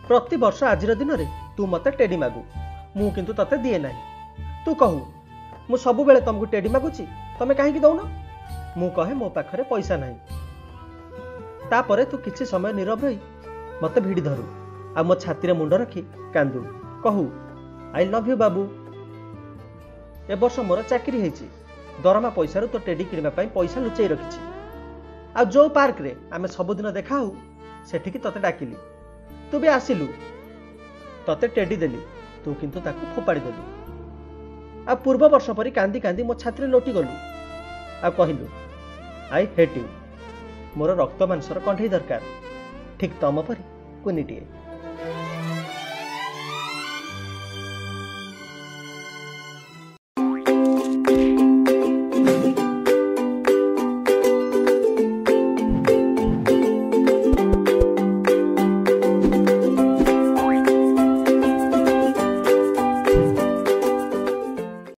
प्रति वर्ष आज दिन में तू मत टेडी मागु मु किंतु तते दिए ना तू कहू मु सब बेले तुमको टेडी मागुची तमे कहीं दौन मु कहे मो पाखरे पैसा नहीं तापरे तू किछि समय नीरव रही मत भिड़ी धरू आ मो छाती मुंड रखी कांदू कहू आई लव यू बाबू ए वर्ष मोर चाकरी होईची दरमा पैसा तो टेडी किणवा पैसा लुचई रखी आ जो पार्क रे आमे सबुदिन देखा हो सेठिकी तते डाकिली तू भी आसिलु तते टेडी देली तू किंतु ताकू फोपाड़ी देलु आ पूर्व वर्ष परी कांदी कांदी मो छाती लोटी गलु आ कहलु आई हेट यू मोर रक्त मांसर कंठई दरकार ठीक तम परी कुनिटिए।